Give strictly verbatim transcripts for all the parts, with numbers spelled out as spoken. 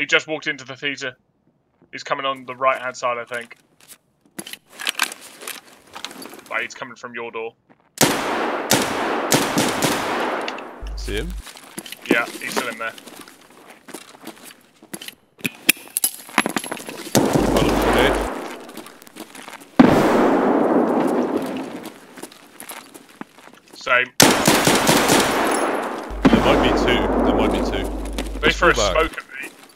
He just walked into the theatre. He's coming on the right-hand side, I think. Like, he's coming from your door. See him? Yeah, he's still in there. Same. There might be two. There might be two. They threw a smoke at me.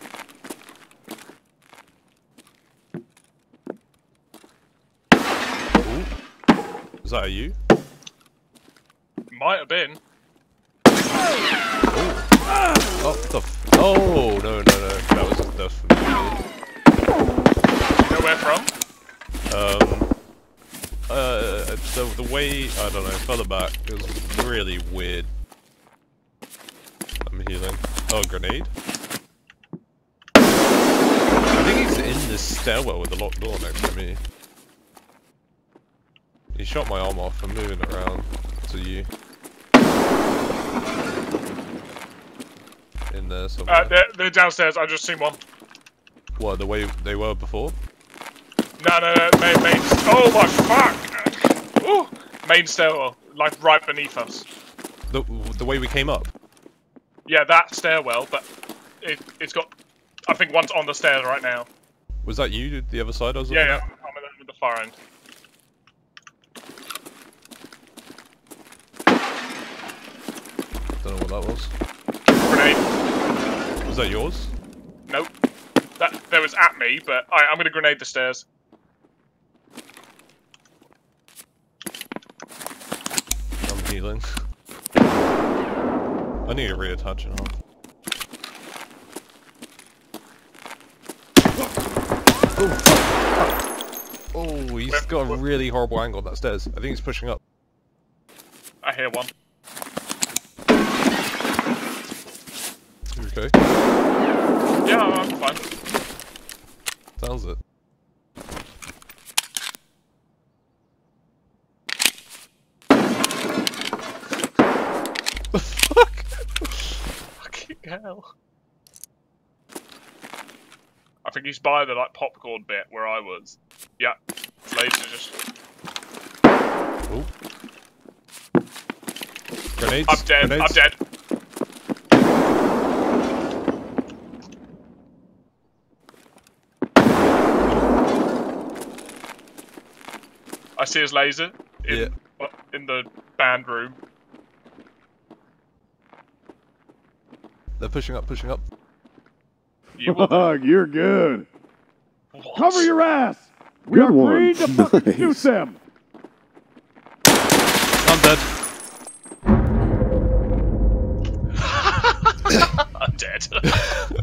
Ooh. Is that a you? Might have been. Oh. Oh, the f oh, no, no, no. That was that was from me. You know where from? Um. Uh, the, the way, I don't know, further back, it was really weird. I'm healing. Oh, grenade? I think he's in this stairwell with the locked door next to me. He shot my arm off, I'm moving around to you. In there somewhere. Uh, they're, they're downstairs, I just seen one. What, the way they were before? No, no, no, main, main, oh my fuck! Ooh, main stairwell, like right beneath us. The, the way we came up? Yeah, that stairwell, but it, it's got, I think one's on the stairs right now. Was that you, the other side I was Yeah, looking yeah, at? I'm with the far end. Don't know what that was. Grenade. Was that yours? Nope. That, that was at me, but I, I'm gonna grenade the stairs. I'm healing. I need to reattach it on. Oh, fuck. Oh, he's got a really horrible angle on that stairs. I think he's pushing up. I hear one. You okay? Yeah, I'm fine. Sounds it. The fuck? Fucking hell. I think he's by the like popcorn bit where I was. Yeah. Laser just. Oh. Grenades? I'm dead. Grenades? I'm dead. I see his laser in, Yeah. in the band room. They're pushing up, pushing up. You will... You're good. What? Cover your ass. We Good are one. free to fucking Nice. shoot them. I'm dead. I'm dead.